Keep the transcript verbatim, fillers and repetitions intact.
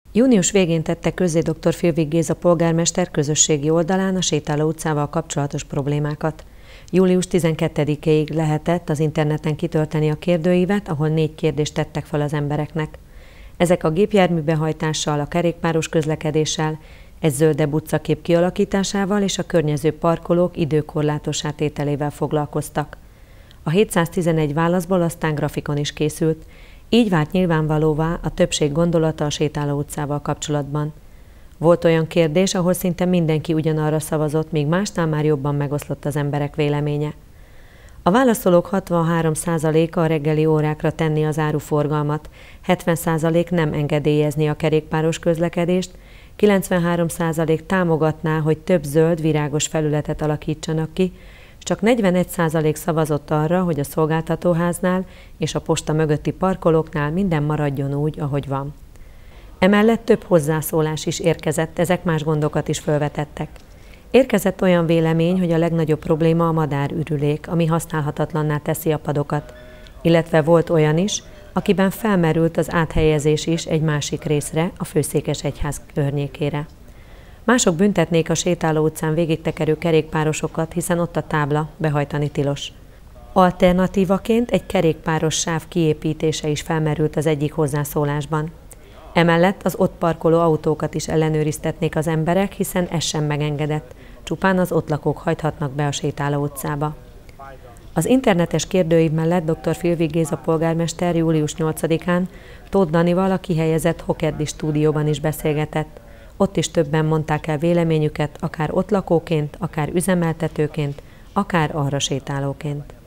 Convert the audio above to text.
Június végén tette közzé dr. Filvig Géza polgármester közösségi oldalán a Sétáló utcával kapcsolatos problémákat. július tizenkettedikéig lehetett az interneten kitölteni a kérdőívet, ahol négy kérdést tettek fel az embereknek. Ezek a gépjárműbehajtással, a kerékpáros közlekedéssel, egy zöldebb utcakép kialakításával és a környező parkolók időkorlátos átételével foglalkoztak. A hétszáztizenegy válaszból aztán grafikon is készült, így vált nyilvánvalóvá a többség gondolata a Sétáló utcával kapcsolatban. Volt olyan kérdés, ahol szinte mindenki ugyanarra szavazott, míg másnál már jobban megoszlott az emberek véleménye. A válaszolók hatvanhárom százaléka a reggeli órákra tenni az áruforgalmat, hetven százalék nem engedélyezni a kerékpáros közlekedést, kilencvenhárom százalék támogatná, hogy több zöld, virágos felületet alakítsanak ki, és csak negyvenegy százalék szavazott arra, hogy a szolgáltatóháznál és a posta mögötti parkolóknál minden maradjon úgy, ahogy van. Emellett több hozzászólás is érkezett, ezek más gondokat is felvetettek. Érkezett olyan vélemény, hogy a legnagyobb probléma a madárürülék, ami használhatatlanná teszi a padokat, illetve volt olyan is, akiben felmerült az áthelyezés is egy másik részre, a Főszékesegyház környékére. Mások büntetnék a Sétáló utcán végigtekerő kerékpárosokat, hiszen ott a tábla, behajtani tilos. Alternatívaként egy kerékpáros sáv kiépítése is felmerült az egyik hozzászólásban. Emellett az ott parkoló autókat is ellenőriztetnék az emberek, hiszen ez sem megengedett, csupán az ott lakók hajthatnak be a Sétáló utcába. Az internetes kérdőív mellett dr. Filvig Géza polgármester július nyolcadikán Tóth Danival a kihelyezett Hokedli stúdióban is beszélgetett. Ott is többen mondták el véleményüket, akár ott lakóként, akár üzemeltetőként, akár arra sétálóként.